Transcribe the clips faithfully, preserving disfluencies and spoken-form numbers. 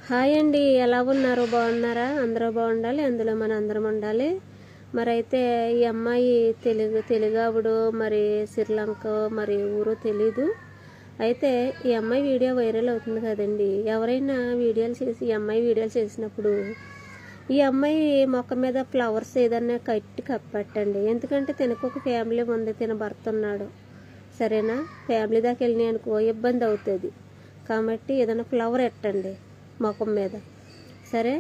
Hi అండి, ఎలా ఉన్నారు? బాగున్నారా? అందరూ బాగుండాలి, అందులో మన అందరం ఉండాలి. మరి అయితే ఈ అమ్మాయి తెలుగు తెలుగావిడు, మరి శ్రీలంక మరి ఊరో తెలీదు. అయితే ఈ అమ్మాయి వీడియో వైరల్ అవుతుంది కదండి. ఎవరైనా వీడియోలు చేసి ఈ అమ్మాయి వీడియోలు చేసినప్పుడు ఈ అమ్మాయి మొక్క మీద ఫ్లవర్స్ ఏదన్నా కట్టి కప్పట్టండి. ఎందుకంటే తినకు ఒక ఫ్యామిలీ ఉంది, తిన భర్త ఉన్నాడు, సరేనా? ఫ్యామిలీ దాకా వెళ్ళినాయి అనుకో ఇబ్బంది అవుతుంది. కాబట్టి ఏదైనా ఫ్లవర్ ఎట్టండి ముఖం మీద, సరే?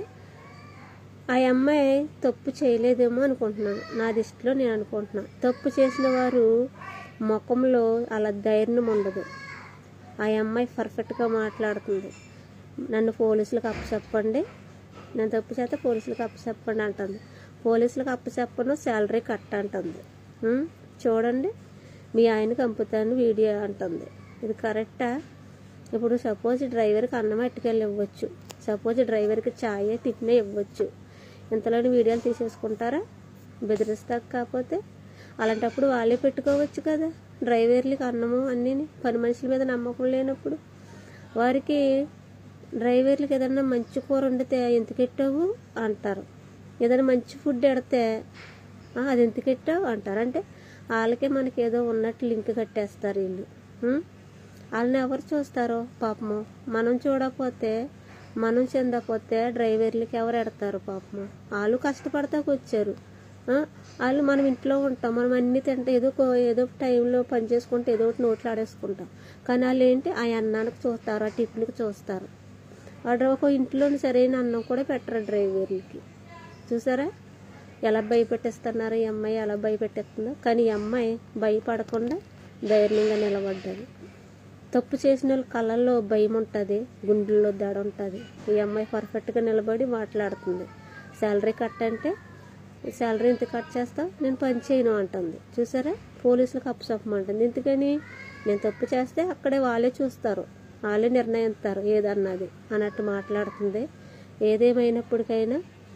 ఆ అమ్మాయి తప్పు చేయలేదేమో అనుకుంటున్నాను, నా దృష్టిలో నేను అనుకుంటున్నాను. తప్పు చేసిన వారు ముఖంలో అలా ధైర్యం ఉండదు. ఆ అమ్మాయి పర్ఫెక్ట్గా మాట్లాడుతుంది. నన్ను పోలీసులకు అప్పచెప్పండి, నేను తప్పు చేస్తే పోలీసులకు అప్పచెప్పండి అంటుంది. పోలీసులకు అప్పచెప్పను, శాలరీ కట్ అంటుంది. చూడండి, మీ ఆయనకి పంపుతాను వీడియో అంటుంది. ఇది కరెక్టా? ఇప్పుడు సపోజ్ డ్రైవర్కి అన్నం అట్టుకెళ్ళి ఇవ్వచ్చు, సపోజ్ డ్రైవర్కి ఛాయ్ టిఫిన్ ఇవ్వచ్చు. ఇంతలోని వీడియోలు తీసేసుకుంటారా? బెదిరిస్తాక కాకపోతే అలాంటప్పుడు వాళ్ళే పెట్టుకోవచ్చు కదా డ్రైవర్లకి అన్నము అన్నీ. పని మనుషుల మీద నమ్మకం లేనప్పుడు వారికి డ్రైవర్లకి ఏదన్నా మంచి కూర వండితే ఎందుకు ఎట్టావు అంటారు, ఏదైనా మంచి ఫుడ్ ఎడితే అది ఎందుకు ఎట్టావు అంటారు. అంటే వాళ్ళకే మనకి ఏదో ఉన్నట్టు లింక్ కట్టేస్తారు వీళ్ళు. వాళ్ళని ఎవరు చూస్తారో పాపము. మనం చూడకపోతే, మనం చెందకపోతే డ్రైవర్లకి ఎవరు ఎడతారు పాపము? వాళ్ళు కష్టపడతాకు వచ్చారు. వాళ్ళు మనం ఇంట్లో ఉంటాం, మనం అన్నీ తింటాం, ఏదో ఏదో టైంలో పని చేసుకుంటే ఏదో ఒకటి నోట్లు ఆడేసుకుంటాం. కానీ వాళ్ళు ఏంటి, ఆ అన్నానికి చూస్తారు, ఆ టిఫిన్కి చూస్తారు. వాడు ఒక ఇంట్లోని సరైన అన్నం కూడా పెట్టరు డ్రైవర్లకి. చూసారా ఎలా భయపెట్టేస్తున్నారు? ఈ అమ్మాయి ఎలా భయపెట్టేస్తుందో. కానీ ఈ అమ్మాయి భయపడకుండా ధైర్యంగా నిలబడ్డది. తప్పు చేసిన వాళ్ళ కళ్ళల్లో భయం ఉంటుంది, గుండెల్లో దడ ఉంటుంది. ఈ అమ్మాయి పర్ఫెక్ట్గా నిలబడి మాట్లాడుతుంది. శాలరీ కట్ అంటే శాలరీ ఇంత కట్ చేస్తావు, నేను పని చేయను అంటుంది. చూసారా? పోలీసులకు అప్పచెప్పమంటుంది. ఎందుకని? నేను తప్పు చేస్తే అక్కడే వాళ్ళే చూస్తారు, వాళ్ళే నిర్ణయిస్తారు ఏదన్నది అన్నట్టు మాట్లాడుతుంది. ఏదేమైనప్పటికైనా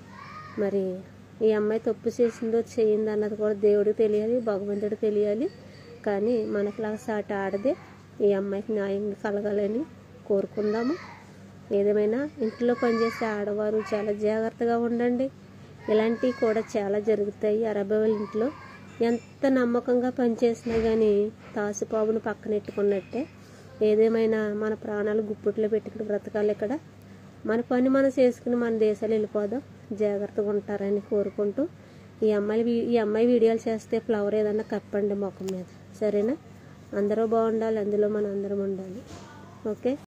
మరి ఈ అమ్మాయి తప్పు చేసిందో చేయిందో అన్నది కూడా దేవుడికి తెలియాలి, భగవంతుడికి తెలియాలి. కానీ మనకులాగా సాటి ఆడదే ఈ అమ్మాయికి న్యాయం కలగాలని కోరుకుందాము. ఏదేమైనా ఇంట్లో పనిచేసే ఆడవారు చాలా జాగ్రత్తగా ఉండండి. ఇలాంటివి కూడా చాలా జరుగుతాయి. అరవై వాళ్ళ ఇంట్లో ఎంత నమ్మకంగా పనిచేసినా కానీ తాసుపావును పక్కనెట్టుకున్నట్టే. ఏదేమైనా మన ప్రాణాలు గుప్పిట్లో పెట్టుకుని బ్రతకాలి. ఇక్కడ మన పని మనం చేసుకుని మన దేశాలు వెళ్ళిపోదాం. జాగ్రత్తగా ఉంటారని కోరుకుంటూ ఈ అమ్మాయి ఈ అమ్మాయి వీడియోలు చేస్తే ఫ్లవర్ ఏదన్నా కప్పండి ముఖం మీద, సరేనా? అందరూ బాగుండాలి, అందులో మన అందరం ఉండాలి. ఓకే.